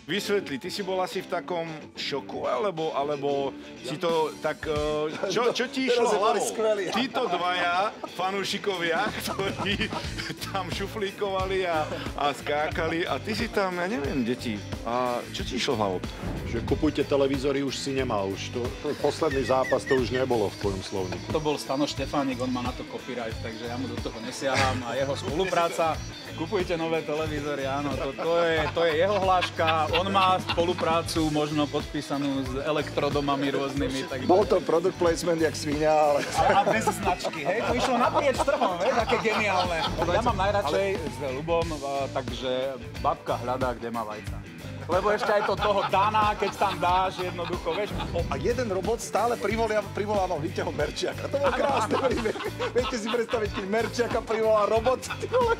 Vysvetli, ty si bol asi v takom šoku, alebo si to tak... Čo ti išlo hlavou? Títo dvaja fanúšikovia, ktorí tam šuflíkovali a skákali a ty si tam, ja neviem, deti. A čo ti išlo hlavou? Že kupujte televízory už si nemal. Už to posledný zápas to už nebolo v tvojom slovníku. To bol Stano Štefánik, on má na to copyright, takže ja mu do toho nesiaham a jeho spolupráca. Kupujte nové televízory, áno, to je jeho hláška. On má spoluprácu možno podpísanú s elektrodomami rôznymi. Tak... Bol to product placement jak svinia, ale... A bez značky, hej? To išlo naprieč trhom, vieš, aké geniálne. Ja mám najradšej s Ľubom, takže babka hľadá, kde má vajca. Lebo ešte aj to toho Dana, keď tam dáš, jednoducho, vieš. A jeden robot stále privolával Viteho Merčiaka. To bol krásne príbeh. Viete si predstaviť, keď Merčiaka privolá robot, ty vole.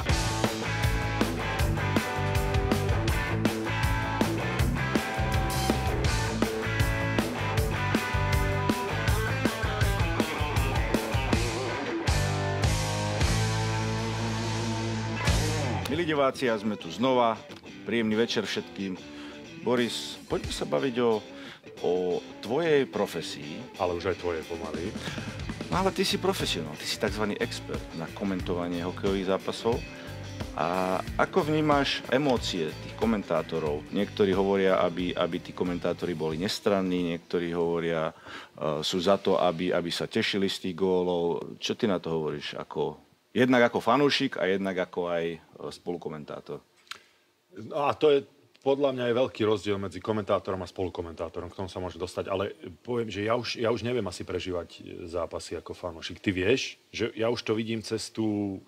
Milí diváci, a sme tu znova. Príjemný večer všetkým. Boris, poďme sa baviť o tvojej profesii. Ale už aj tvoje pomaly. No ale ty si profesionál, ty si tzv. Expert na komentovanie hokejových zápasov. A ako vnímaš emócie tých komentátorov? Niektorí hovoria, aby tí komentátori boli nestranní, niektorí hovoria, sú za to, aby sa tešili z tých gólov. Čo ty na to hovoríš? Jednak ako fanúšik a jednak ako aj spolukomentátor. No a to je podľa mňa je veľký rozdiel medzi komentátorom a spolukomentátorom, k tomu sa môže dostať, ale poviem, že ja už neviem asi prežívať zápasy ako fanúšik. Ty vieš, že ja už to vidím cez tú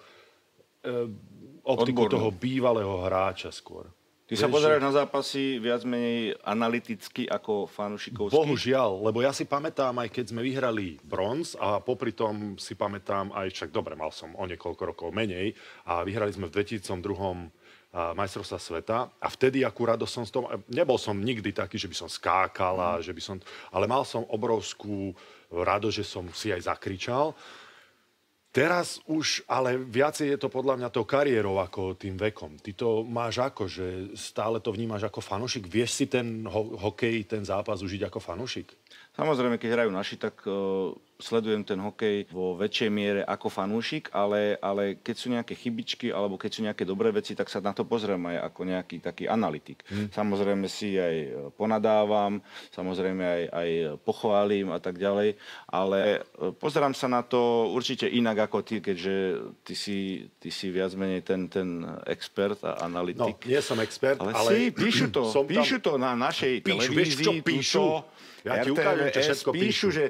optiku toho bývalého hráča skôr. Ty sa pozeráš na zápasy viac menej analyticky ako fanúšikovský? Bohužiaľ, lebo ja si pamätám, aj keď sme vyhrali bronz a popri tom si pamätám aj, však dobre, mal som o niekoľko rokov menej a vyhrali sme v 2002 majstrovstva sveta a vtedy akú radosť som z toho... Nebol som nikdy taký, že by som skákal, ale mal som obrovskú radosť, že som si aj zakričal. Teraz už, ale viacej je to podľa mňa tou kariérou ako tým vekom. Ty to máš ako, že stále to vnímaš ako fanúšik? Vieš si ten hokej, ten zápas užiť ako fanúšik? Samozrejme, keď hrajú naši, tak sledujem ten hokej vo väčšej miere ako fanúšik, ale keď sú nejaké chybičky alebo keď sú nejaké dobré veci, tak sa na to pozriem aj ako nejaký taký analytik. Samozrejme si aj ponadávam, samozrejme aj pochválim a tak ďalej, ale pozerám sa na to určite inak ako ty, keďže ty si viac menej ten expert a analytik. No, nie som expert, ale píšu to na našej televízii. Vieš, čo píšu? Ja ti ukážem, čo všetko píšu. Že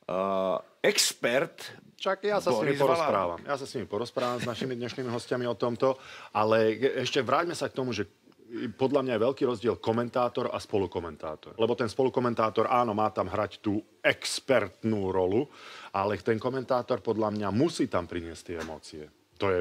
expert Čak ja sa s nimi porozprávam. Ja sa s nimi porozprávam s našimi dnešnými hostiami o tomto, ale ešte vráťme sa k tomu, že podľa mňa je veľký rozdiel komentátor a spolukomentátor. Lebo ten spolukomentátor, áno, má tam hrať tú expertnú rolu, ale ten komentátor podľa mňa musí tam priniesť tie emócie. To je,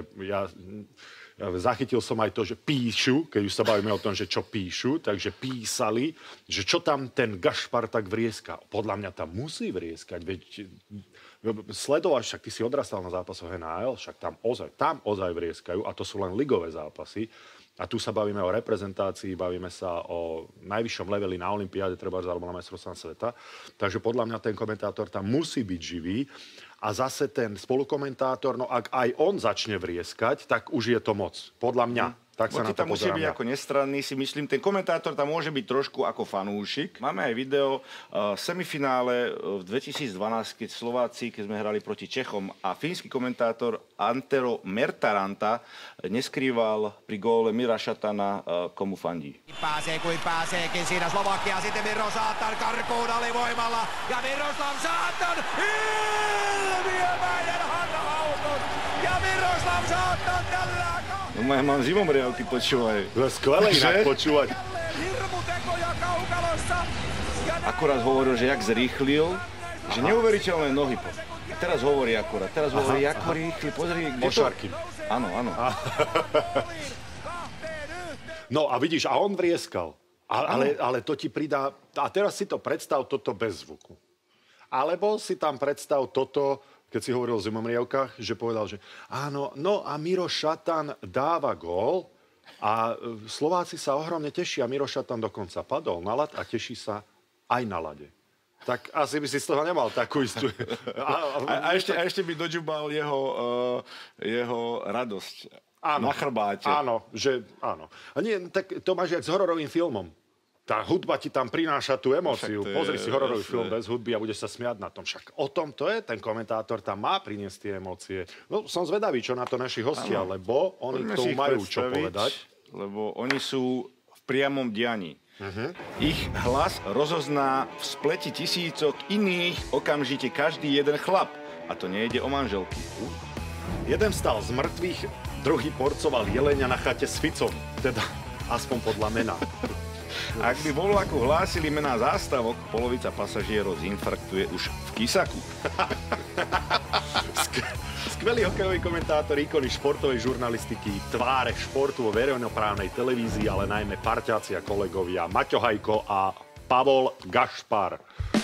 zachytil som aj to, že píšu, keď už sa bavíme o tom, že čo píšu, takže písali, že čo tam ten Gašpar tak vrieska. Podľa mňa tam musí vrieskať, veď sledovať, však ty si odrastal na zápasoch NHL, však tam ozaj vrieskajú a to sú len ligové zápasy. A tu sa bavíme o reprezentácii, bavíme sa o najvyššom leveli na olympiáde, treba alebo na majstrovstvách sveta. Takže podľa mňa ten komentátor tam musí byť živý. A zase ten spolukomentátor, no ak aj on začne vrieskať, tak už je to moc. Podľa mňa. Tak sa na to tam musí byť ako nestranný, si myslím. Ten komentátor tam môže byť trošku ako fanúšik. Máme aj video semifinále v 2012, keď Slováci, keď sme hrali proti Čechom a fínsky komentátor Antero Mertaranta neskrýval pri góle Mira Šatana, komu fandí. Pääsee kuin pääseekin siinä Slovakia, sitten Miro Saatan karkuun alivoimalla ja Miroslav Saatan ilmiömäinen harhautus ja Miroslav Saatan tällä No ja mám zimomriavky, počúvaj. Skvelé inak počúvať. Akurát hovoril, že jak zrýchlil, že neuveriteľné nohy. A teraz hovorí akurát, ako rýchli, pozri, kde to... Áno, áno. No a vidíš, a on vrieskal. Ale to ti pridá... A teraz si to predstav toto bez zvuku. Alebo si tam predstav toto... Keď si hovoril o zimomriavkách, že povedal, že áno, no a Miro Šatan dáva gól A Slováci sa ohromne tešia. Miroša tam dokonca padol na ľad a teší sa aj na ľade. Tak asi by si z toho nemal takú istú... A ešte by doďubal jeho radosť na chrbáte. Áno, áno. A nie, tak to máš jak s hororovým filmom. Tá hudba ti tam prináša tú emóciu. Pozri si hororový film bez hudby a budeš sa smiať na tom. Však o tom to je, ten komentátor tam má priniesť tie emócie. No, som zvedavý, čo na to naši hostia, lebo oni k tomu majú čo povedať. Lebo oni sú v priamom dianí. Ich hlas rozozná v spleti tisícok iných okamžite každý jeden chlap. A to nejde o manželky. Jeden vstal z mŕtvych, druhý porcoval jelenia na chate s Ficom. Teda aspoň podľa mena. Ak by vo vlaku hlásili mená zástavok, polovica pasažierov zinfarktuje už v kysaku. Skvelý hokejový komentátor, ikony športovej žurnalistiky, tváre športu vo verejnoprávnej televízii, ale najmä parťáci a kolegovia Maťo Hajko a Pavol Gašpar.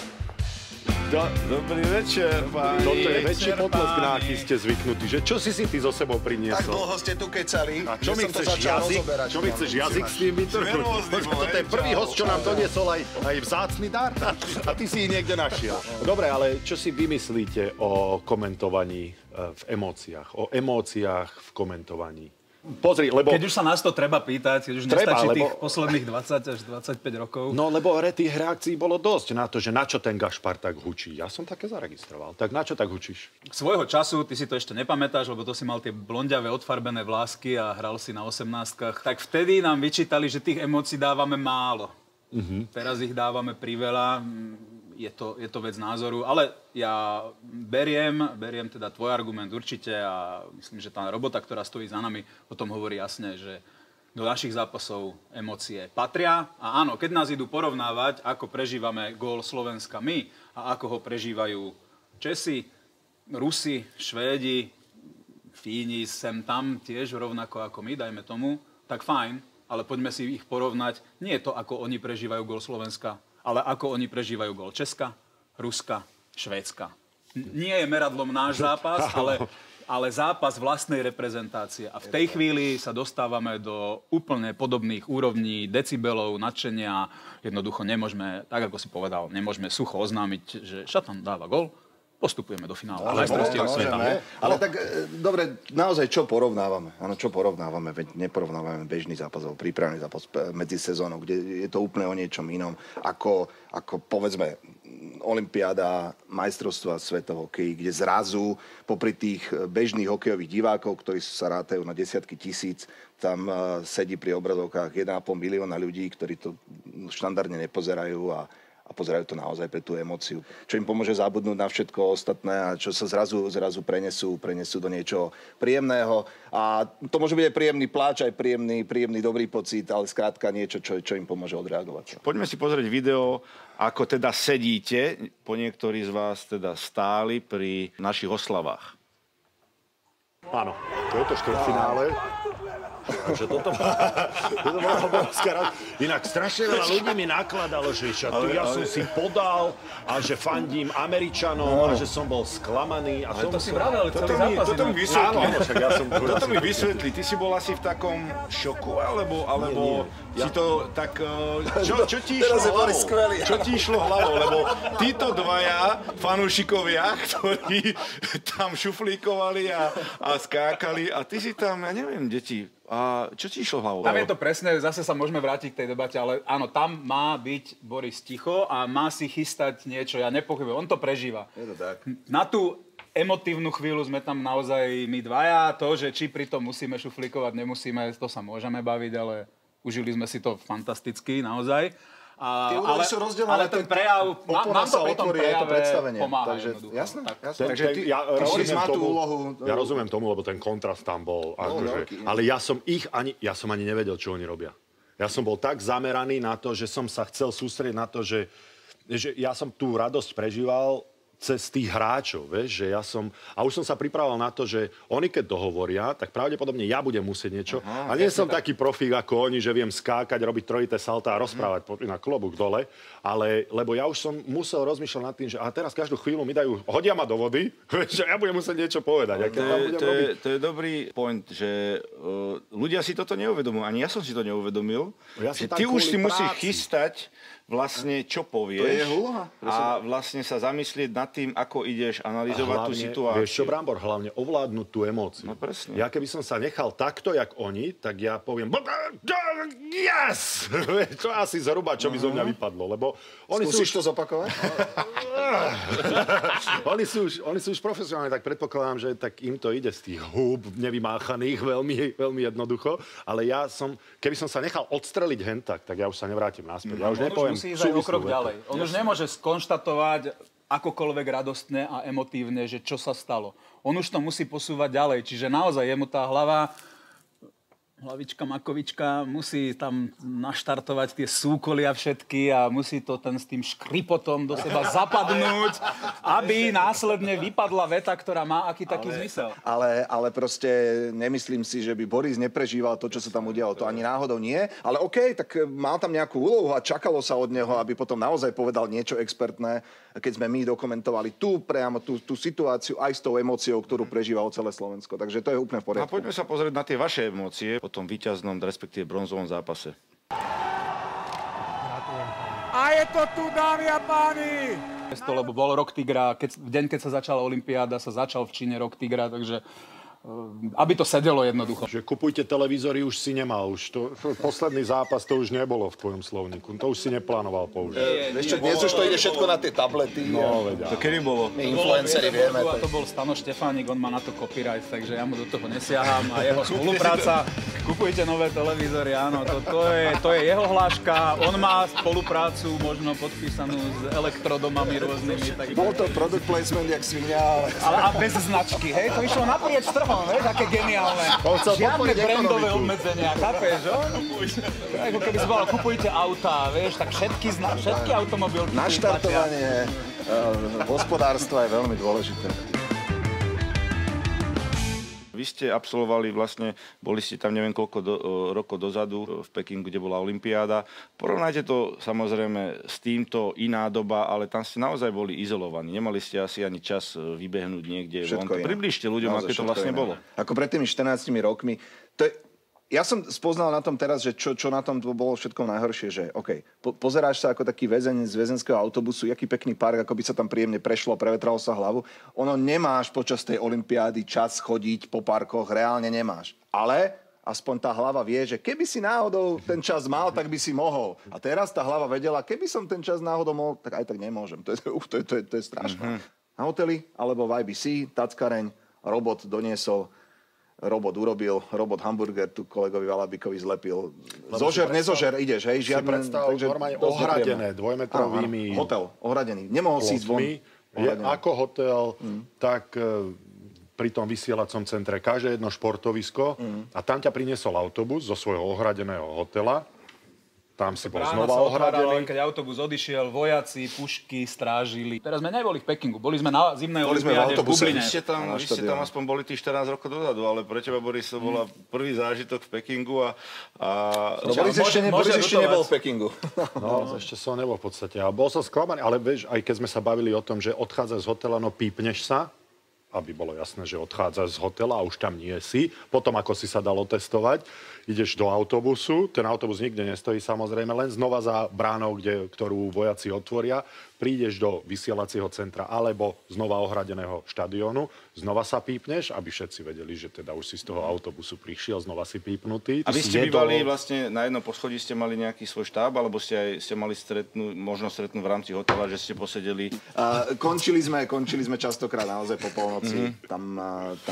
Dobrý večer, páni. Toto je väčší potlesk, na aký ste zvyknutí. Že čo si ty so sebou priniesol? Tak dlho ste tu kecali. A čo mi chceš jazyk? Čo mi chceš jazyk s tým vytrhnúť? Toto je prvý host, čo nám doniesol aj vzácny dar. A ty si ich niekde našiel. Dobre, ale čo si vymyslíte o komentovaní v emóciách? O emóciách v komentovaní? Pozri, lebo... Keď už sa nás to treba pýtať, keď už nestačí tých posledných 20 až 25 rokov. No, lebo tých reakcií bolo dosť na to, že na čo ten Gašpar tak hučí. Ja som také zaregistroval. Tak na čo tak hučíš? Svojho času, ty si to ešte nepamätáš, lebo to si mal tie blondiavé odfarbené vlásky a hral si na 18-kách. Tak vtedy nám vyčítali, že tých emócií dávame málo. Teraz ich dávame priveľa. Je to vec názoru, ale ja beriem teda tvoj argument určite a myslím, že tá robota, ktorá stojí za nami, o tom hovorí jasne, že do našich zápasov emócie patria. A áno, keď nás idú porovnávať, ako prežívame gól Slovenska my a ako ho prežívajú Česi, Rusi, Švédi, Fíni sem tam tiež rovnako ako my, dajme tomu, tak fajn, ale poďme si ich porovnať. Nie je to, ako oni prežívajú gól Slovenska, ale ako oni prežívajú gól Česka, Ruska, Švédska. Nie je meradlom náš zápas, ale zápas vlastnej reprezentácie. A v tej chvíli sa dostávame do úplne podobných úrovní decibelov, nadšenia. Jednoducho nemôžeme, tak ako si povedal, nemôžeme sucho oznámiť, že Šatan dáva gól, postupujeme do finále. Ale tak, dobre, naozaj čo porovnávame? Áno, čo porovnávame? Veď neporovnávame bežný zápas alebo prípravný zápas medzi sezónou, kde je to úplne o niečom inom. Ako povedzme, olympiáda, majstrovstvá sveta v hokeji, kde zrazu popri tých bežných hokejových divákov, ktorí sa rátajú na desiatky tisíc, tam sedí pri obrazovkách 1,5 milióna ľudí, ktorí to štandardne nepozerajú a pozerajú to naozaj pre tú emóciu. Čo im pomôže zabudnúť na všetko ostatné a čo sa zrazu prenesú do niečoho príjemného. A to môže byť aj príjemný pláč, aj príjemný dobrý pocit, ale skrátka niečo, čo im pomôže odreagovať. Poďme si pozrieť video, ako teda sedíte. Po niektorí z vás teda stáli pri našich oslavách. Áno, to je to štvrťfinále. Takže toto bola obrovská rád. Inak strašne veľa ľudí mi nakladalo, že ja som si podal a že fandím Američanom a že som bol sklamaný. A to si vravel celý zápas. Toto mi vysvetlí. Toto mi vysvetlí. Ty si bol asi v takom šoku, alebo si to tak... Čo ti išlo hlavou? Čo ti išlo hlavou? Lebo títo dvaja fanúšikovia, ktorí tam šuflíkovali a skákali a ty si tam, ja neviem, deti... A čo ti išlo hlavou? Tam je to presne, zase sa môžeme vrátiť k tej debate, ale áno, tam má byť Boris ticho a má si chystať niečo, ja nepochybujem, on to prežíva. Je to tak. Na tú emotívnu chvíľu sme tam naozaj my dvaja, to, že či pri tom musíme šuflíkovať, nemusíme, to sa môžeme baviť, ale užili sme si to fantasticky, naozaj. Tie úrovne sú rozdelené, ale ten prejav, mám to potom prejave pomáha. Takže jasné. Takže ja rozumiem tomu, lebo ten kontrast tam bol. Ale ja som ani nevedel, čo oni robia. Ja som bol tak zameraný na to, že som sa chcel sústrediť na to, že ja som tú radosť prežíval cez tých hráčov, vieš, že ja som... A už som sa pripravoval na to, že oni keď dohovoria, tak pravdepodobne ja budem musieť niečo. A nie som taký profík ako oni, že viem skákať, robiť trojité salta a rozprávať na klobúk dole, ale lebo ja už som musel rozmýšľať nad tým, že a teraz každú chvíľu mi dajú, hodia ma do vody, že ja budem musieť niečo povedať. To je dobrý point, že ľudia si toto neuvedomujú. Ani ja som si to neuvedomil. Že ty už si musíš chystať vlastne, čo povieš. To je úloha. A vlastne sa zamyslieť nad tým, ako ideš analyzovať tú situáciu. Vieš čo, Brambor, hlavne ovládnuť tú emóciu. No presne. Ja keby som sa nechal takto, jak oni, tak ja poviem yes! To asi zhruba, čo by zo mňa vypadlo, lebo oni Skúsiš to zopakovať? oni sú už profesionálni, tak predpokladám, že tak im to ide z tých húb nevymáchaných veľmi, veľmi jednoducho, ale ja som, keby som sa nechal odstreliť hentak, tak ja už sa nevrátim naspäť. Ja už nepoviem musí ísť aj o krok ďalej. On už nemôže skonštatovať akokoľvek radostné a emotívne, že čo sa stalo. On už to musí posúvať ďalej. Čiže naozaj jemu tá hlavička, makovička, musí tam naštartovať tie súkolia všetky a musí to ten s tým škripotom do seba zapadnúť, aby následne vypadla veta, ktorá má aký taký zmysel. Ale proste nemyslím si, že by Boris neprežíval to, čo sa tam udialo. To ani náhodou nie. Ale OK, tak mal tam nejakú úlohu a čakalo sa od neho, aby potom naozaj povedal niečo expertné, keď sme my dokumentovali priamo tú situáciu aj s tou emóciou, ktorú prežívalo celé Slovensko. Takže to je úplne v poriadku. A poďme sa pozrieť na tie vaše emócie po tom víťaznom, respektíve bronzovom zápase. A je to tu, dámy a páni! Lebo bol rok tigra, v deň, keď sa začala olympiáda, sa začal v Číne rok tigra, takže aby to sedelo jednoducho. Že kupujte televízory už si nemal. Už to, posledný zápas to už nebolo v tvojom slovníku. To už si neplánoval použiť. Vieš čo, dnes už to ide všetko na tie tablety. No, veď. To kedy bolo? My influenceri vieme. A to bol Stano Štefánik, on má na to copyright, takže ja mu do toho nesiaham. A jeho spolupráca, kupujte nové televízory, áno, to je jeho hláška. On má spoluprácu možno podpísanú s elektrodomami rôznymi. Tak... Bol to product placement, jak svinia, ale a bez značky, hej? To išlo naprieč trhom, vieš, aké geniálne. Žiadne brandové obmedzenia, chápeš, jo? Ako keby si povedal, kupujte autá, vieš, tak všetky automobilky. Naštartovanie hospodárstva je veľmi dôležité. Vy ste absolvovali vlastne, boli ste tam neviem koľko rokov dozadu v Pekingu, kde bola olympiáda. Porovnajte to samozrejme s týmto, iná doba, ale tam ste naozaj boli izolovaní. Nemali ste asi ani čas vybehnúť niekde. Približte ľuďom, aké to vlastne bolo. Ako pred tými 14 rokmi. Ja som spoznal na tom teraz, že čo na tom bolo všetko najhoršie, že OK, pozeráš sa ako taký väzeň z väzenského autobusu, jaký pekný park, ako by sa tam príjemne prešlo, prevetralo sa hlavu. Ono nemáš počas tej olympiády čas chodiť po parkoch, reálne nemáš. Ale aspoň tá hlava vie, že keby si náhodou ten čas mal, tak by si mohol. A teraz tá hlava vedela, keby som ten čas náhodou mohol, tak aj tak nemôžem. To je strašné. Na hoteli alebo v IBC, tackareň, robot doniesol, robot urobil, robot hamburger tu kolegovi Valabikovi zlepil. Zožer, nezožer, ideš, hej? Žiadne, si predstav, normálne ohradené, dvojmetrovými... Hotel, ohradený. Nemohol si ísť von. Je ako hotel, tak pri tom vysielacom centre každé jedno športovisko a tam ťa priniesol autobus zo svojho ohradeného hotela. Tam si bol znova ohradený. Keď autobus odišiel, vojaci, pušky strážili. Teraz sme neboli v Pekingu, boli sme na zimnej olympiáde v Bubline. Vy ste tam aspoň boli tých 14 rokov dozadu, ale pre teba, Boris, to bola prvý zážitok v Pekingu a Boris ešte nebol v Pekingu. No, ešte som nebol v podstate. A bol som sklamaný, ale vieš, aj keď sme sa bavili o tom, že odchádza z hotela, no pípneš sa, aby bolo jasné, že odchádzaš z hotela a už tam nie si. Potom, ako si sa dal otestovať, ideš do autobusu. Ten autobus nikde nestojí, samozrejme, len znova za bránou, ktorú vojaci otvoria. Prídeš do vysielacieho centra alebo znova ohradeného štadiónu. Znova sa pípneš, aby všetci vedeli, že teda už si z toho autobusu prišiel, znova si pípnutý. A vy ste bývali vlastne na jednom poschodí, ste mali nejaký svoj štáb, alebo ste mali možno stretnúť v rámci hotela, že ste posedeli? Končili sme častokrát naozaj po polnoci. Tam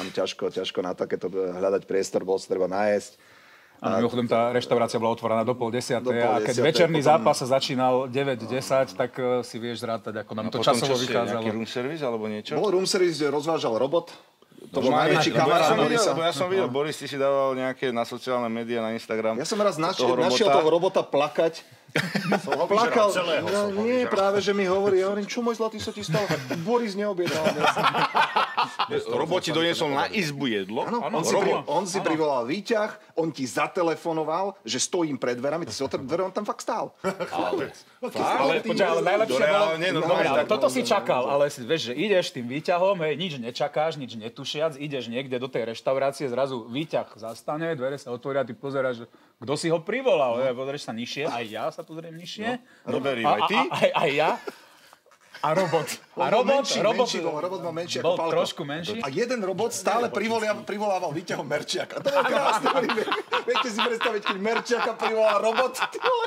ťažko na takéto hľadať priestor, bol sa treba nájsť. A mimochodom, tá reštaurácia bola otvorená do 9:30 a keď večerný zápas sa začínal 9:10, tak si vieš zrátať, ako nám to časovo vychádzalo. Nejaký room service alebo niečo? Bol room service, kde rozvážal robot. To bol najväčší kamarát Borisa. Ja som videl, Boris, ty si dával nejaké na sociálne médiá, na Instagram. Ja som raz našiel toho robota plakať Plakal. No, nie, práve, že mi hovorí, ja hovorím, čo môj zlatý sa ti stal? Boris neobjednal. Roboti doniesol na izbu jedlo. Áno, on si privolal výťah, on ti zatelefonoval, že stojím pred dverami, ty si otvoril dvere, on tam fakt stál. Ale najlepšie bolo... Ale toto si čakal, ale vieš, že ideš tým výťahom, hej, nič nečakáš, nič netušiac, ideš niekde do tej reštaurácie, zrazu výťah zastane, dvere sa otvoria, ty pozeráš, že kto si ho privolal, pozrieš sa nižšie, aj ja sa pozriem nižšie. No verím, aj ty? Aj ja. A robot. Robot bol menší ako bol Pálko. trošku menší. A jeden robot stále privolával výťahom Merčiaka. To bol krásne príbeh. Viete si predstaviť, keď Merčiaka privolá robot?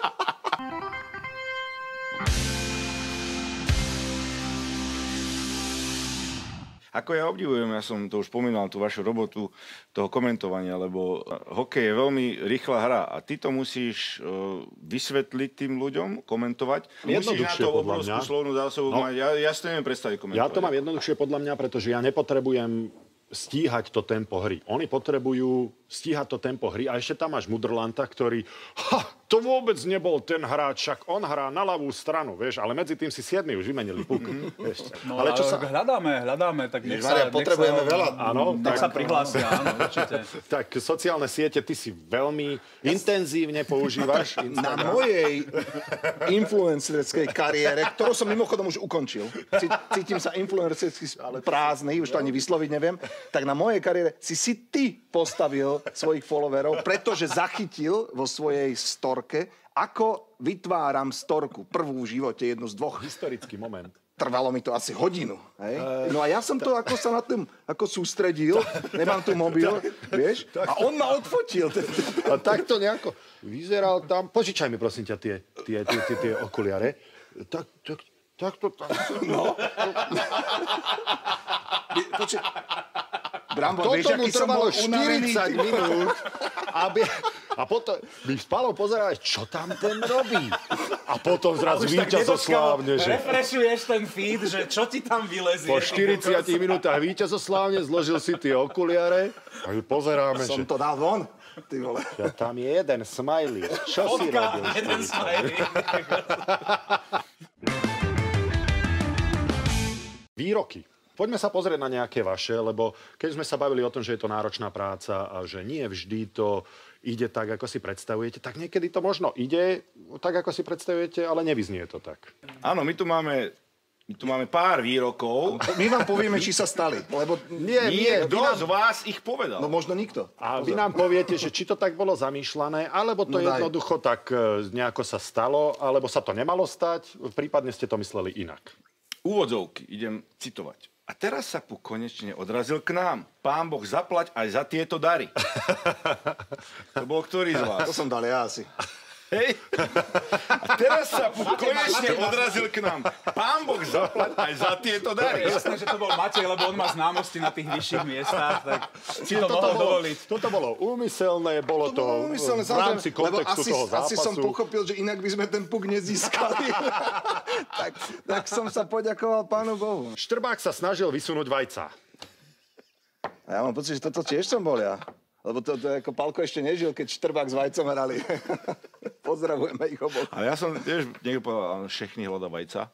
Ako ja obdivujem, ja som to už spomínal, tú vašu robotu toho komentovania, lebo hokej je veľmi rýchla hra a ty to musíš vysvetliť tým ľuďom, komentovať. Musíš na to obrovskú slovnú zásobu mať. Ja si to neviem predstaviť komentovať. Ja to mám jednoduchšie podľa mňa, pretože ja nepotrebujem stíhať to tempo hry. Oni potrebujú stíhať to tempo hry a ešte tam máš Mudrlanta, ktorý to vôbec nebol ten hráč, však on hrá na ľavú stranu, vieš, ale medzi tým si 7 už vymenili puk. No, ale čo sa... hľadáme, tak nech sa... Potrebujeme veľa. Áno, tak sa prihlásia, áno, určite. Tak sociálne siete ty si veľmi intenzívne používaš. Na mojej influencerskej kariére, ktorú som mimochodom už ukončil, cítim sa influencersky prázdny, už to ani vysloviť neviem, tak na mojej kariére si ty postavil svojich followerov, pretože zachytil vo svojej storke, ako vytváram storku. Prvú v živote, jednu z dvoch. Historický moment. Trvalo mi to asi hodinu. Hej? No a ja som to ako sa na tom ako sústredil, nemám tu mobil, vieš, a on ma odfotil. A takto nejako vyzeral tam. Požičaj mi prosím ťa tie okuliare. Takto. No. Brambo, toto vieš, mu aký som bol trvalo unavený. 40 minút. A potom by spalo pozerať, čo tam ten robí. A potom zrazu víťazoslávne, že... Refreshuješ ten feed, že čo ti tam vylezie. Po 40 minútach víťazoslávne zložil si tie okuliare a pozeráme, Som že... to dal von. Ty vole. Ja, tam je jeden smiley. Čo si robil? Jeden smiley. Výroky. Poďme sa pozrieť na nejaké vaše, lebo keď sme sa bavili o tom, že je to náročná práca a že nie vždy to ide tak, ako si predstavujete, tak niekedy to možno ide tak, ako si predstavujete, ale nevyznie to tak. Áno, my tu máme pár výrokov. My vám povieme, či sa stali. Lebo Nie, kto z vás ich povedal? No možno nikto. A vy nám poviete, že či to tak bolo zamýšľané, alebo to jednoducho tak nejako sa stalo, alebo sa to nemalo stať, prípadne ste to mysleli inak. Úvodzovky, idem citovať. A teraz sa Puk konečne odrazil k nám. Pán Boh zaplať aj za tieto dary. To bol ktorý z vás? To som dal ja asi. Hej. A teraz sa Puk konečne odrazil k nám. Pán Boh zaplať aj za tieto dary. Jasné, že to bol Matej, lebo on má známosti na tých vyšších miestach, tak si to mohol dovoliť. Toto bolo úmyselné, bolo to v rámci kontextu toho zápasu. Asi som pochopil, že inak by sme ten puk nezískali. tak som sa poďakoval Pánu Bohu. Štrbák sa snažil vysunúť vajca. A ja mám pocit, že toto tiež som bol ja. Lebo to ako Pálko ešte nežil, keď Štrbák s Vajcom hrali. Pozdravujeme ich oboch. Ale ja som tiež niekto povedal, všechny hľada vajca.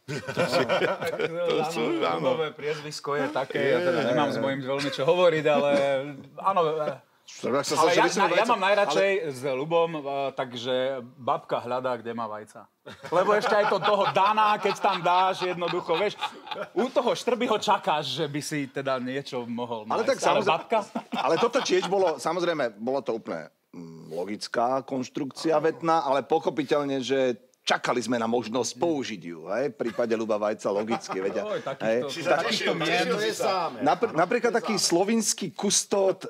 Áno, priezvisko je také, ja teda nemám s mojím veľmi čo hovoriť, ale áno. Ale ja mám najradšej s Ľubom, takže babka hľadá, kde má vajca. Lebo ešte aj to toho Dana, keď tam dáš jednoducho, vieš, u toho Štrbyho čakáš, že by si teda niečo mohol nájsť. Ale tak babka? Ale toto tiež bolo, samozrejme, bolo to úplne logická konštrukcia vetná, ale pochopiteľne, že čakali sme na možnosť použiť ju, hej? V prípade Ľuba Vajca logicky, vedia. Takýchto mien. Napríklad taký slovinský kustód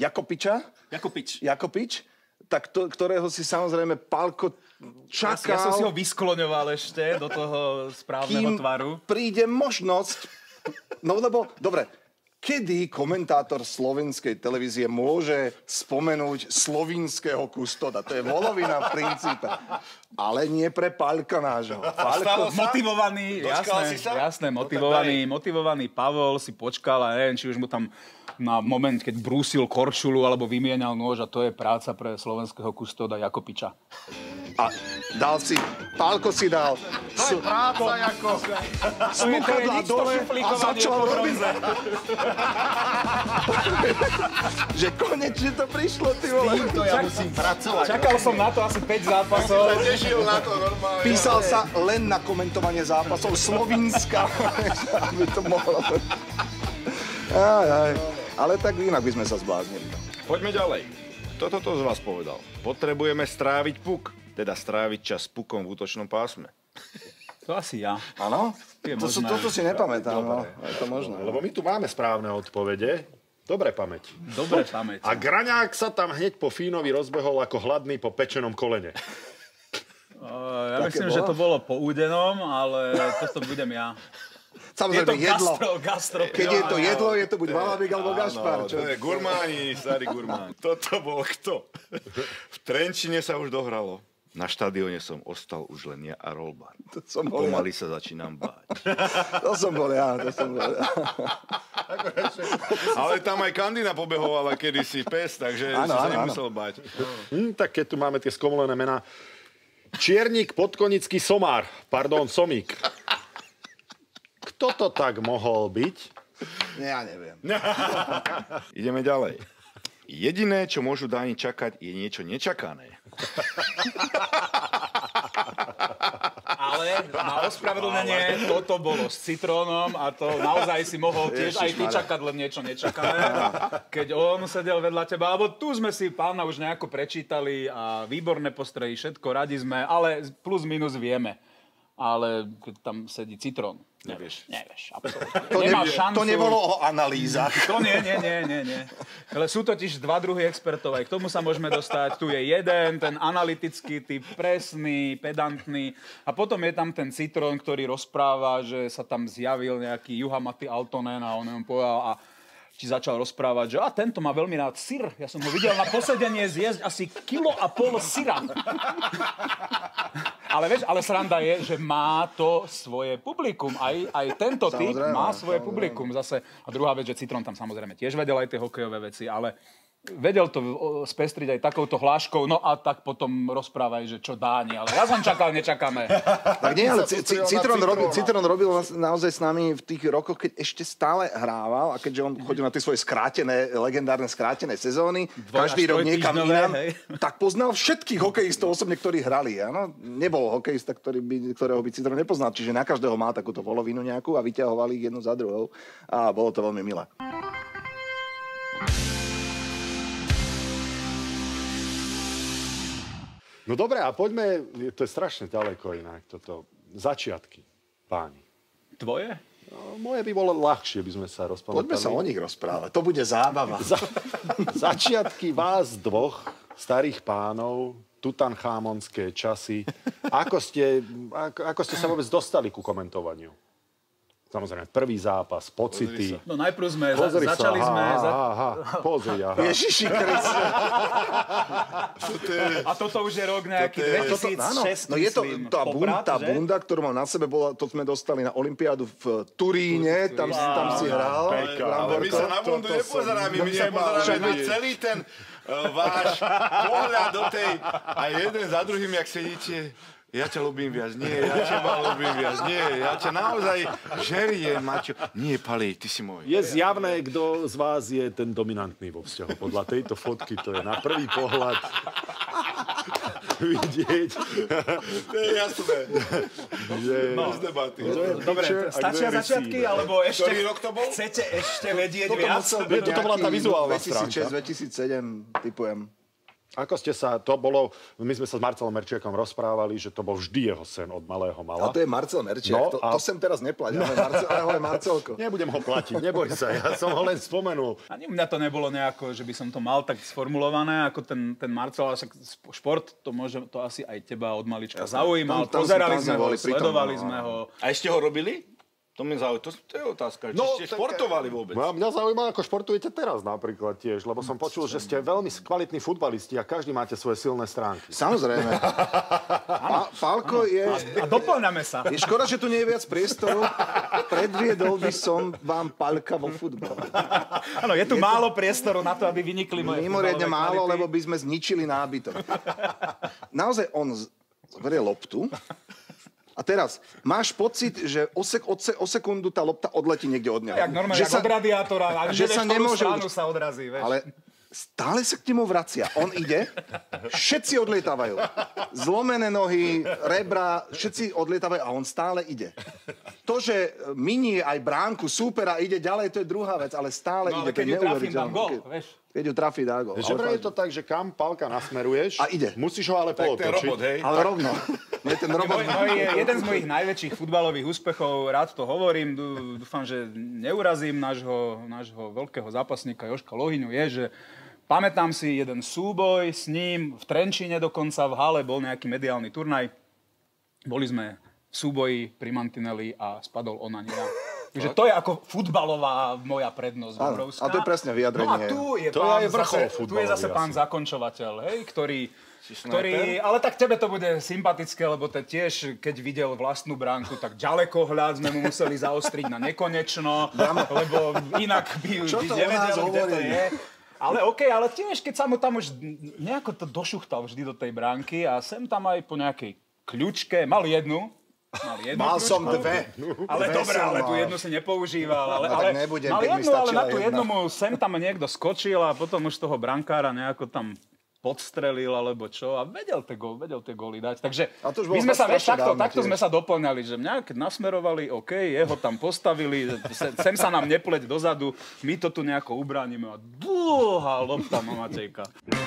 Jakopič, tak ktorého si samozrejme Pálko čakal. Ja som si ho vyskloňoval ešte do toho správneho tvaru. Príde možnosť, no lebo, dobre, Kedy komentátor slovenskej televízie môže spomenúť slovinského kustoda? To je volovina v princípe. Ale nie pre Paľka nášho. Motivovaný, jasné, motivovaný Pavol si počkal a neviem, či už mu tam na moment, keď brúsil korčulu alebo vymienial nôž a to je práca pre slovenského kustoda Jakopiča. A dal si, Pálko si dal. To je práca, Jako. Slúchadlá dole a začal robiť. Že konečne to prišlo, ty vole. To ja musím pracovať. Čakal som na to asi 5 zápasov. Tešil na to normálne. Písal sa len na komentovanie zápasov Slovinska, aby to mohlo. Aj. Ale tak inak by sme sa zbláznili. Poďme ďalej. Kto toto z vás povedal? Potrebujeme stráviť puk, teda stráviť čas s pukom v útočnom pásme. To asi ja. Áno? Toto si nepamätám. No. Je to možné. Lebo my tu máme správne odpovede. Dobre pamäť. A Graňák sa tam hneď po Fínovi rozbehol ako hladný po pečenom kolene. Ja myslím, že to bolo po Údenom, ale toto budem ja. Samozrejme, je to gastro. Keď je to jedlo, je to buď Valabik alebo Gašpar. To je gurmáni, starý gurmán. Toto bol kto? V Trenčine sa už dohralo. Na štadióne som ostal už len ja a Rolban. Pomaly sa začínam báť. To som bol ja. Ale tam aj Kandina pobehovala kedysi pes, takže si sa nemusel báť. Tak keď tu máme tie skomolené mená. Čiernik, Podkonický, Somár. Pardon, Somík. Kto to tak mohol byť? Ja neviem. Ideme ďalej. Jediné, čo môžu Dáni čakať, je niečo nečakané. Ale na ospravedlnenie toto bolo s citrónom a to naozaj si mohol tiež aj ty čakať len niečo nečakané. Keď on sedel vedľa teba, alebo tu sme si pána už nejako prečítali a výborné postrehy, všetko radi sme, ale plus minus vieme. Ale keď tam sedí citrón, nevieš, absolútne. Nemáš šancu. To nebolo o analýzach. To nie. Ale sú totiž dva druhy expertov, aj k tomu sa môžeme dostať. Tu je jeden, ten analytický typ, presný, pedantný. A potom je tam ten citrón, ktorý rozpráva, že sa tam zjavil nejaký Juha-Matti Aaltonen a on mu povedal a ti začal rozprávať, že tento má veľmi rád syr. Ja som ho videl na posedenie zjesť asi 1,5 kg syra. Ale sranda je, že má to svoje publikum. Aj tento typ má svoje publikum zase. A druhá vec, že Citrón tam samozrejme tiež vedel aj tie hokejové veci, ale vedel to spestriť aj takouto hláškou, no a tak potom rozprávaj, že čo Dáni, ale ja som čakal, nečakáme. Tak nie, ale Citrón robil naozaj s nami v tých rokoch, keď ešte stále hrával a keďže on chodil na tie svoje legendárne skrátené sezóny, každý rok niekam inám, tak poznal všetkých hokejistov osobne, ktorí hrali. Áno? Nebol hokejista, ktorého by Citrón nepoznal, čiže na každého má takúto polovinu nejakú a vyťahovali ich jednu za druhou a bolo to veľmi milé. No dobré, a poďme, to je strašne ďaleko inak, toto, začiatky, páni. Tvoje? No, moje by bolo ľahšie, by sme sa rozpamätali. Poďme sa o nich rozprávať, to bude zábava. Začiatky vás dvoch, starých pánov, tutanchamonské časy. Ako ste sa vôbec dostali ku komentovaniu? Samozrejme, prvý zápas, pocity. No najprv sme začali sme... Pozri, aha. Ježiši Kriste. A toto už je rok nejaký 2006, no je to myslím. tá bunda, ktorú mám na sebe, to sme dostali na olympiádu v Turíne, tam si hral. Ale my sa na bundu nepozeráme, my sa pozeráme na celý ten váš pohľad do tej... A jeden za druhým, jak sedíte... Ja ťa ľúbim viac, nie, ja teba ľúbim viac, nie, ja ťa naozaj žeriem, Maťo. Nie, Pali, ty si môj. Je zjavné, kto z vás je ten dominantný vo vzťahu. Podľa tejto fotky to je na prvý pohľad vidieť. To je jasné. No, dobre, stačia začiatky, alebo ešte... Ktorý rok to bol? Chcete ešte vedieť viac? Toto bola tá vizuálna stránka. 2006-2007, typujem. Ako ste sa, to bolo, my sme sa s Marcelom Merčiakom rozprávali, že to bol vždy jeho sen od malého mala. A to je Marcel Merčiak, to sem teraz neplať, ale Marcelko. Nebudem ho platiť, neboj sa, ja som ho len spomenul. Ani u mňa to nebolo nejako, že by som to mal tak sformulované, ako ten Marcel, ale však šport, to asi aj teba od malička zaujímal. Pozerali sme ho, sledovali sme ho. A ešte ho robili? To mi zaujíma, to je otázka, či No, ste tak, športovali vôbec? Mňa zaujíma, ako športujete teraz napríklad tiež, lebo som počul, že ste veľmi kvalitní futbalisti a každý máte svoje silné stránky. Samozrejme. Pálko je... A doplňame sa. Je škoda, že tu nie je viac priestoru. Predviedol by som vám Pálka vo futbale. Áno, je tu málo priestoru na to, aby vynikli moje Mimoriadne futbalové málo, kvality. lebo by sme zničili nábytok. Naozaj on zoberie loptu a teraz máš pocit, že o sekundu tá lopta odletí niekde od neho. Jak normálne, Že jak od radiátora. A že sa nemôže... sa odrazí, vieš. Ale stále sa k nemu vracia. On ide, všetci odlietávajú. Zlomené nohy, rebra, všetci odlietávajú a on stále ide. To, že minie aj bránku súpera, ide ďalej, to je druhá vec, ale stále ide. Ale keď ju trafím, dám gól, vieš. Keď ju trafí, dá gól. Že vraj je to tak, že kam Pálka nasmeruješ, A ide. musíš ho ale Tak ten pootočiť. robot, hej? Ale rovno. Nie, ten robot... Jeden z mojich najväčších futbalových úspechov, rád to hovorím, dúfam, že neurazím nášho veľkého zápasníka Jožka Lohyňu, je, že pamätám si jeden súboj s ním v Trenčíne dokonca, v hale bol nejaký mediálny turnaj. Boli sme v súboji pri mantineli a spadol on a nie ja. Takže to je ako futbalová moja prednosť obrovská. a to je presne vyjadrenie. No a tu je, To pán je vrchol tu je futbalový zase pán asi. zakončovateľ, hej, ktorý, ale tak tebe to bude sympatické, lebo ten tiež, keď videl vlastnú bránku, tak ďalekohľad sme mu museli zaostriť na nekonečno, lebo inak by Čo to o nás nevedel, kde to hovorí? je. Ale okej, ale tiež, keď sa mu tam už nejako to došuchtal vždy do tej bránky a sem tam aj po nejakej kľučke, mal jednu Mal som kľučku. dve. Ale Dve dobre, som ale tú mal. jednu si nepoužíval. Ale, No, tak ale nebudem, mal keď mi jednu, ale stačila na tú jedna. jednu mu sem tam niekto skočil a potom už toho brankára nejako tam podstrelil alebo čo a vedel tie góly dať. Takže A to už my bolo sme sa, strašne dávno takto tiež. sme sa doplňali, že mňa keď nasmerovali, OK, jeho tam postavili, sem sa nám nepleť dozadu, my to tu nejako ubránime a dlhá lopta Matejka.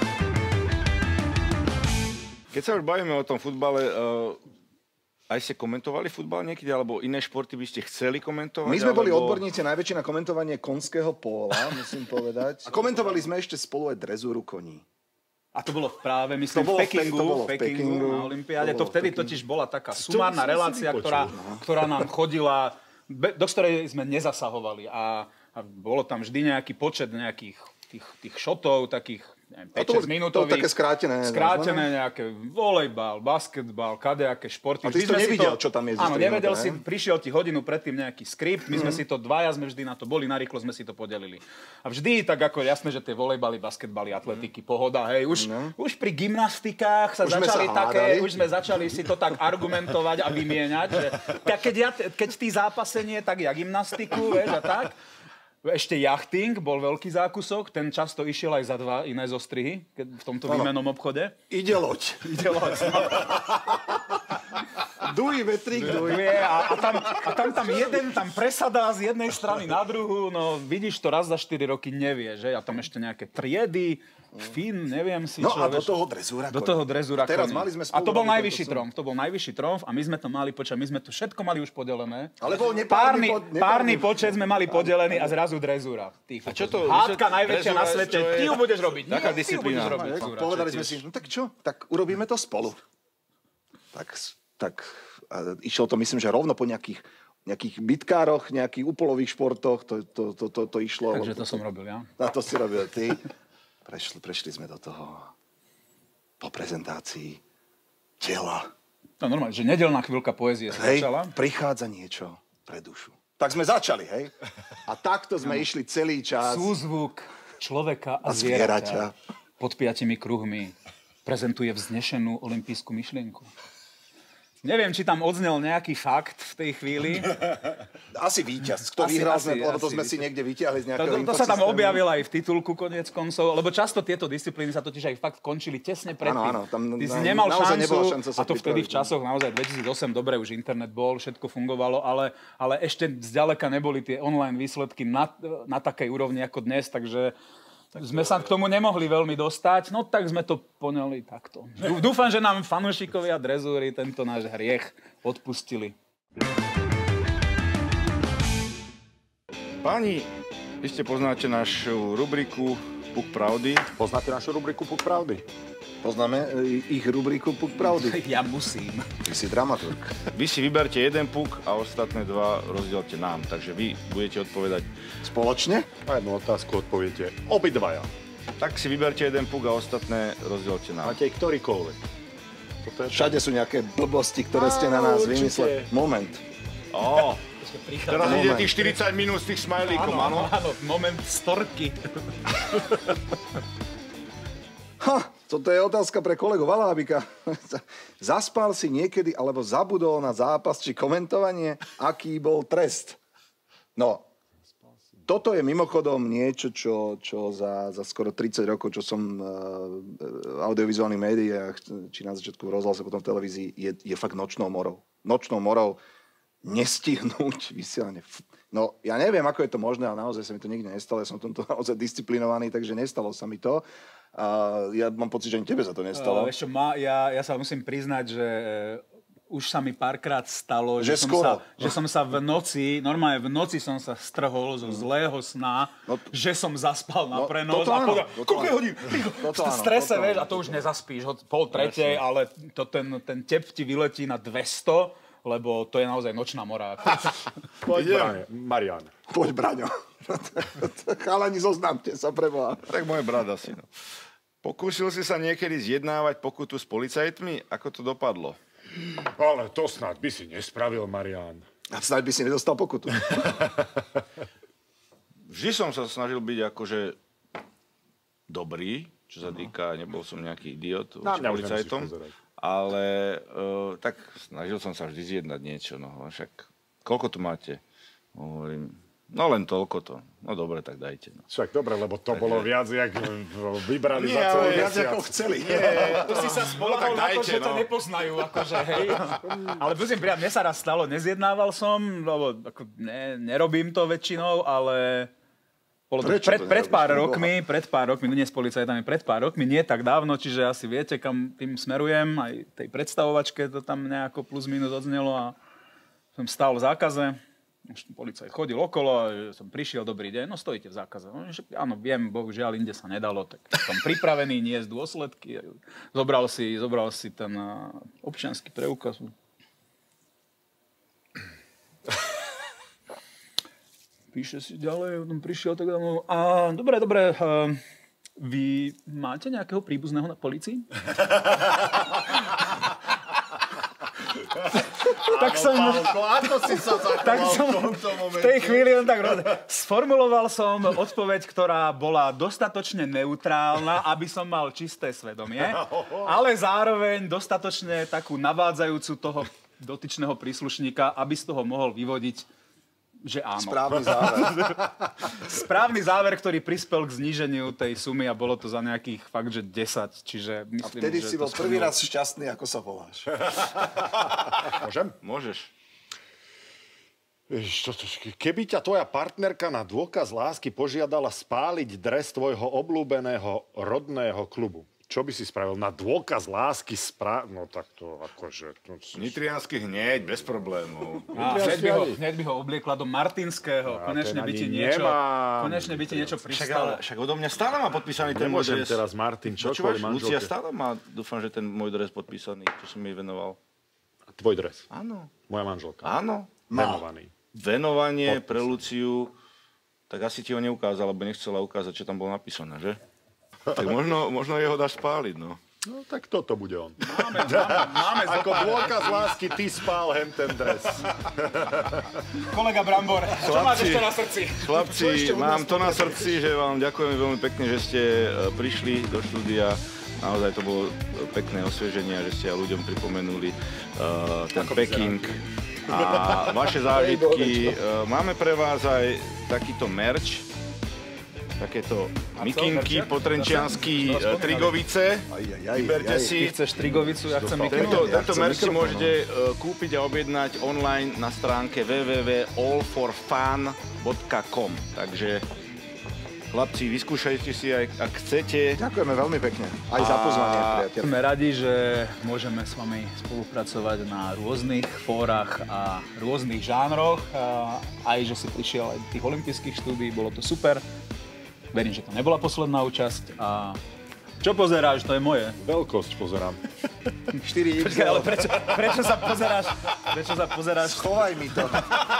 Keď sa už bavíme o tom futbale, aj ste komentovali futbal niekedy, alebo iné športy by ste chceli komentovať? My sme boli alebo... odborníci najväčšie na komentovanie konského póla, musím povedať. A komentovali sme ešte spolu aj drezúru koní. A to bolo práve, myslím, To bolo v Pekingu, Pekingu. na Olympiáde. To To bolo v vtedy Pekingu. totiž bola taká sumárna som si relácia, vypočul, ktorá nám chodila, do ktorej sme nezasahovali. A bolo tam vždy nejaký počet nejakých tých šotov, takých A to 5-6 bolo minútových. také skrátené. Skrátené nejaké volejbal, basketbal, kadejaké športy. A ty si to nevidel, čo tam je Áno, nevedel si, zostriehnuté, ne? prišiel ti hodinu predtým nejaký skript, my sme si to dvaja, sme vždy na to boli, narýchlo sme si to podelili. A vždy tak ako jasné, že tie volejbaly, basketbaly, atletiky, pohoda, hej, už pri gymnastikách sa Už sme začali sa také, hádali. už sme začali si to tak argumentovať a vymieňať, že keď ty zápasenie, tak ja gymnastiku, vieš, a tak. Ešte jachting bol veľký zákusok, ten často išiel aj za 2 iné zostrihy v tomto výmennom obchode. Ide loď. Ide loď, no. Duj, vetrík, duj. A tam jeden tam presadá z jednej strany na druhú, no vidíš to raz za 4 roky nevie, že? A tam ešte nejaké triedy, fin, neviem si No čo. a do vieš. toho drezúra Do toho drezúra Teraz koní. mali sme A to bol spolu robiť najvyšší tento tromf, to bol najvyšší tromf a my sme to mali, my sme to všetko mali už podelené. Ale bol Párny počet sme mali podelený a zrazu drezúra. A čo to? Hádka najväčšia na drezúra, svete, čo je? ty ju budeš robiť. Taká Nie, ty ju disciplína. budeš robiť. Povedali sme si, no tak čo, tak urobíme to spolu. Tak išlo to, myslím, že rovno po nejakých bitkároch, nejakých úpolových športoch, to išlo. Takže to som robil, ja. A to si robil ty. Prešli sme do toho po prezentácii tela. No normálne, že nedelná chvíľka poézie sa Hej, začala. prichádza niečo pre dušu. Tak sme začali, hej? A takto sme išli celý čas. Súzvuk človeka a zvieraťa. zvieraťa pod 5 kruhmi prezentuje vznešenú olympijskú myšlienku. Neviem, či tam odznel nejaký fakt v tej chvíli. Asi víťaz. Kto Asi, vyhral, asi, lebo to asi sme si víťaz. niekde vytiahli z nejakého To sa tam infosystému. objavilo aj v titulku koniec koncov, lebo často tieto disciplíny sa totiž aj fakt končili tesne predtým. Áno, tam Ty si nemal naozaj nebola šancu, šanca sa a to vtedy v pripraviť. časoch, naozaj 2008, dobre, už internet bol, všetko fungovalo, ale ešte zďaleka neboli tie online výsledky na takej úrovni ako dnes, takže sme sa k tomu nemohli veľmi dostať, no tak sme to poňali takto. Dúfam, že nám fanúšikovia drezúry tento náš hriech odpustili. Páni, ešte poznáte našu rubriku Puk pravdy. Poznáte našu rubriku Puk pravdy? Poznáme ich rubriku Puk pravdy. Ja musím. Ty si dramaturg. Vy si vyberte jeden puk a ostatné dva rozdielte nám. Takže vy budete odpovedať. Spoločne? A jednu otázku odpoviete obidvaja. Tak si vyberte jeden puk a ostatné rozdielte nám. Máte ich ktorýkoľvek. Všade sú nejaké blbosti, ktoré ste na nás vymysleli. Moment. Teraz ide tých 40 minút z tých smajlíkov, áno? Áno, moment storky. Toto je otázka pre kolegu Valábika. Zaspal si niekedy alebo zabudol na zápas či komentovanie? Aký bol trest? No, toto je mimochodom niečo, čo za skoro 30 rokov, čo som v audiovizuálnych médiách, či na začiatku v rozhlase, potom v televízii, je fakt nočnou morou. Nočnou morou nestihnúť vysielanie. No, ja neviem, ako je to možné, ale naozaj sa mi to nikdy nestalo. Ja som tomto naozaj disciplinovaný, takže nestalo sa mi to. Ja mám pocit, že ani tebe sa to nestalo. Vieš čo, ja sa musím priznať, že už sa mi párkrát stalo, že som sa v noci, normálne v noci som sa strhol zo zlého sna, že som zaspal na prenos a povedal, koľko je hodín? V strese, vieš, a to už nezaspíš, 2:30, ale ten tep ti vyletí na 200, lebo to je naozaj nočná mora. Poď, Marián. Poď, Braňo. Chalani, zoznámte sa preboha. Tak môj brat asi. No. Pokúsil si sa niekedy zjednávať pokutu s policajtmi? Ako to dopadlo? Ale to snad by si nespravil, Marián. A snad by si nedostal pokutu. Vždy som sa snažil byť akože dobrý, čo sa týka, nebol som nejaký idiot voči policajtom. Ale tak snažil som sa vždy zjednať niečo. No, však koľko tu máte? Hovorím, no len toľko to. No dobre, tak dajte. No. Však dobre, lebo to bolo viac, jak vybrali za celý viac, mesiac. ako chceli. Tu si sa spolahol na to, že to nepoznajú. Akože, hej. Ale musím prijať, mne sa raz stalo, nezjednával som, lebo ako, nerobím to väčšinou, ale... Pred pár rokmi, no nie s policajtami, pred pár rokmi, nie tak dávno, čiže asi viete, kam tým smerujem, aj tej predstavovačke to tam nejako plus minus odznelo a som stál v zákaze, už policajt chodil okolo, som prišiel, dobrý deň, no stojíte v zákaze. No, áno, viem, bohužiaľ, inde sa nedalo, tak som pripravený niesť dôsledky, zobral si ten občiansky preukaz. Píše si ďalej, on prišiel tak dámo. A dobre, vy máte nejakého príbuzného na polícii? Tak som v tej chvíli sformuloval som odpoveď, ktorá bola dostatočne neutrálna, aby som mal čisté svedomie, ale zároveň dostatočne takú navádzajúcu toho dotyčného príslušníka, aby z toho mohol vyvodiť, že áno. Správny záver, ktorý prispel k zníženiu tej sumy a bolo to za nejakých fakt, že 10. Čiže myslím, a vtedy si bol prvý raz šťastný, ako sa voláš. Môžem? Môžeš. Keby ťa tvoja partnerka na dôkaz lásky požiadala spáliť dres tvojho obľúbeného rodného klubu, čo by si spravil na dôkaz lásky No tak to akože... Nitriansky hneď, bez problémov. Hneď by ho obliekla do Martinského. Konečne by ti niečo pristalo. Však odo mňa stále má podpísaný ten môj dres. Nemôžem teraz Martin čokoľvek manželke. Lucia stále má, dúfam, že ten môj dres podpísaný, čo som jej venoval. Tvoj dres? Áno. Moja manželka? Áno. Venovaný. Venovanie pre Luciu, tak asi ti ho neukázal, lebo nechcela ukázať, čo tam bolo napísané, že? Tak možno jeho dáš spáliť, no. No, tak toto bude on. Máme ako dôkaz lásky, ty spál ten dres. Kolega Brambor, čo máš ešte na srdci? Chlapci, mám to na srdci, že vám ďakujem veľmi pekne, že ste prišli do štúdia. Naozaj to bolo pekné osvieženie, že ste ľuďom pripomenuli ten Peking a vaše zážitky. Máme pre vás aj takýto merch, takéto mikinky, potrenčiansky Trigovice. Vyberte si. Ty chceš Trigovicu, ja chcem mikinku. Tento merch si môžete kúpiť a objednať online na stránke www.allforfun.com. Takže chlapci, vyskúšajte si aj, ak chcete. Ďakujeme veľmi pekne. Aj za pozvanie, priateľ. Sme radi, že môžeme s vami spolupracovať na rôznych fórach a rôznych žánroch. Aj, že si prišiel aj do tých olympijských štúdií, bolo to super. Verím, že to nebola posledná účasť a Čo pozeráš? To je moje. Veľkosť pozerám. 4 Počkaj, ale prečo sa pozeráš? Schovaj mi to.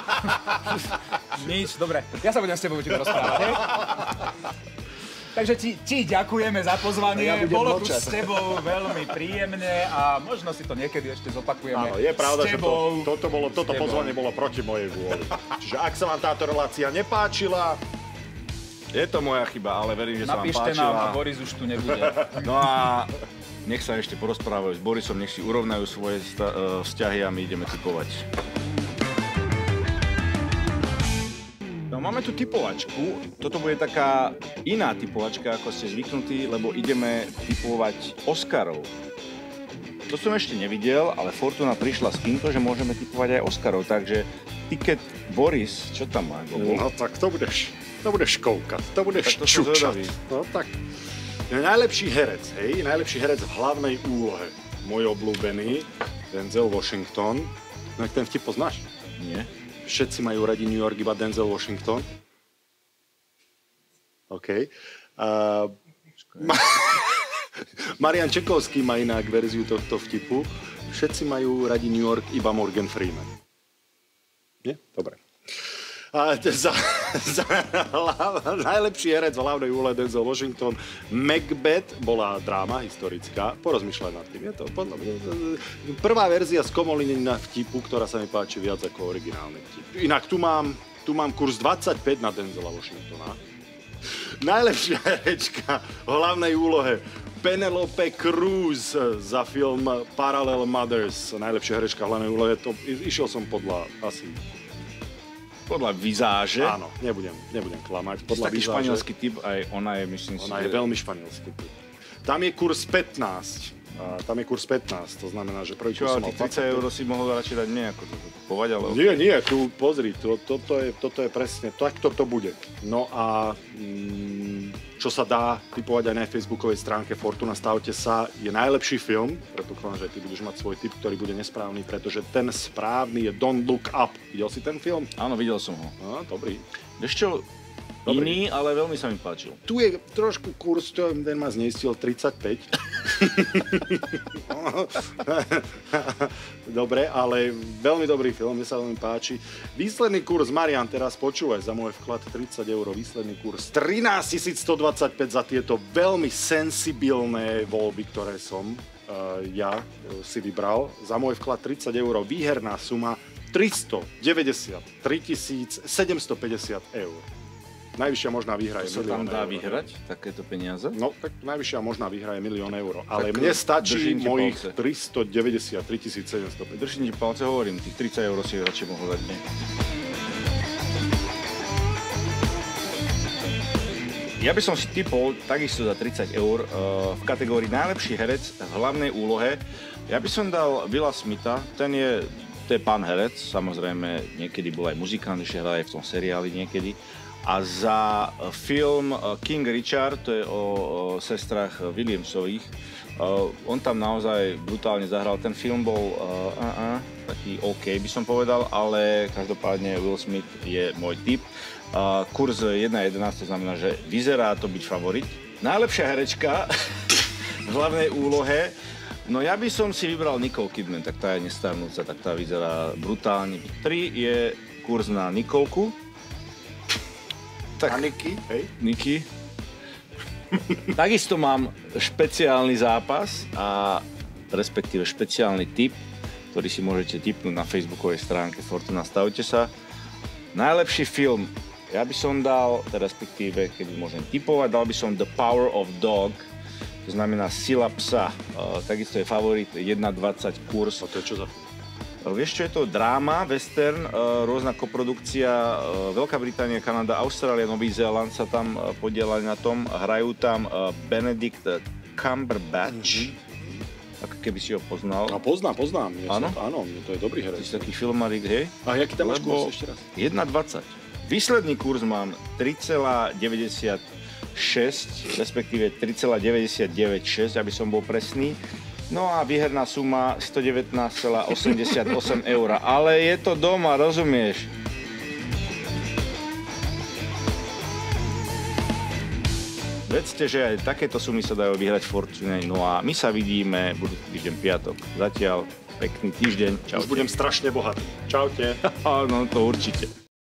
Nič, dobre. Ja sa budem s tebou rozprávať, hej? Takže ti ďakujeme za pozvanie. Ja budem Bolo tu mlčať. s tebou veľmi príjemné a možno si to niekedy ešte zopakujeme. Áno, je pravda, že tebou. toto pozvanie bolo proti mojej vôli. Čiže ak sa vám táto relácia nepáčila, Je to moja chyba, ale verím, že sa vám Napíšte nám a páčila. Boris už tu nebude. No a nech sa ešte porozprávajú s Borisom, nech si urovnajú svoje vzťahy a my ideme tipovať. No, máme tu tipovačku. Toto bude taká iná tipovačka, ako ste zvyknutí, lebo ideme tipovať Oscarov. To som ešte nevidel, ale Fortuna prišla s týmto, že môžeme tipovať aj Oscarov, takže tiket Boris, čo tam má? no tak to budeš koukať, to budeš Tak to som čučať. zvedavý. No tak, najlepší herec, hej, najlepší herec v hlavnej úlohe. Môj obľúbený, Denzel Washington. No ten vtip poznáš? Nie. Všetci majú radi New York, iba Denzel Washington. OK. Marian Čekovský má inak verziu tohto vtipu. Všetci majú radi New York, iba Morgan Freeman. Nie? Dobre. Najlepší herec v hlavnej úlohe Denzel Washington. Macbeth bola dráma historická. Porozmýšľaj nad tým. Je to podľa mňa prvá verzia z Komolina vtipu, ktorá sa mi páči viac ako originálny vtip. Inak tu mám kurz 25 na Denzela Washingtona. Najlepšia herečka v hlavnej úlohe Penelope Cruz za film Parallel Mothers. Najlepšia herečka v hlavnej úlohe. Išiel som podľa asi... Podľa vizáže. Áno, nebudem klamať. Podľa Taký vizáže. španielský typ, aj ona je, myslím si, Ona je veľmi španielský typ. Tam je kurz 15. To znamená, že prvý Čo, kurz som ale mal tých 30 € si mohol radšej dať mne, ako to kupovať, ale... Nie, tu pozri, toto je presne, takto to bude. No a čo sa dá typovať aj na facebookovej stránke Fortuna, stavte sa, je najlepší film, predpokladám, že aj ty budeš mať svoj typ, ktorý bude nesprávny, pretože ten správny je Don't Look Up. Videl si ten film? Áno, videl som ho. No, dobrý. Vieš čo, iný, ale veľmi sa mi páčil. Tu je trošku kurz, ten ma zneistil 35. Dobre, ale veľmi dobrý film, mne sa veľmi páči. Výsledný kurz, Marian, teraz počúvaj, za môj vklad 30 €, výsledný kurz 13 125 za tieto veľmi sensibilné voľby, ktoré som ja si vybral. Za môj vklad 30 €, výherná suma 393 750 €. Najvyššia možná výhra je To sa tam 1 000 000 dá eur. vyhrať, takéto peniaze? No, tak najvyššia možná výhra je 1 000 000 €. Ale Tak mne stačí držím ti mojich palce. 393 750. Držím ti palce, hovorím, tých 30 € si radšej mohol dať mne. Ja by som si tipol takisto za 30 € v kategórii najlepší herec v hlavnej úlohe. Ja by som dal Willa Smitha, to je pán herec, samozrejme niekedy bol aj muzikant, ešte hral aj v tom seriáli niekedy. A za film King Richard, to je o sestrach Williamsových, on tam naozaj brutálne zahral. Ten film bol taký OK, by som povedal, ale každopádne Will Smith je môj tip. Kurz 1,11, to znamená, že vyzerá to byť favorit. Najlepšia herečka v hlavnej úlohe, no ja by som si vybral Nicole Kidman, tak tá je nestarnúca, tak tá vyzerá brutálne. 3 je kurz na Nikolku. A Niky, hej? Niky. Takisto mám špeciálny zápas a respektíve špeciálny tip, ktorý si môžete tipnúť na facebookovej stránke Fortuna, stavte sa. Najlepší film, ja by som dal, respektíve keď môžem tipovať, dal by som The Power of Dog, to znamená Sila psa. Takisto je favorit 1,20 kurz. A to je čo za film? Vieš čo, je to dráma, western, rôzna koprodukcia, Veľká Británia, Kanada, Austrália, Nový Zéland sa tam podielali na tom. Hrajú tam Benedict Cumberbatch, ako keby si ho poznal. No poznám. Áno? Áno, to je dobrý Ty herec. si taký filmarik, hej? A jaký tam máš Lebo kurz ešte raz? 1,20. Výsledný kurz mám 3,96, respektíve 3,996, aby som bol presný. No a výherná suma 119,88 €. Ale je to doma, rozumieš? Vedzte, že aj takéto sumy sa dajú vyhrať v Fortune. No a my sa vidíme budúci týždeň piatok. Zatiaľ pekný týždeň. Čaute. Už budem strašne bohatý. Čaute. Áno, to určite.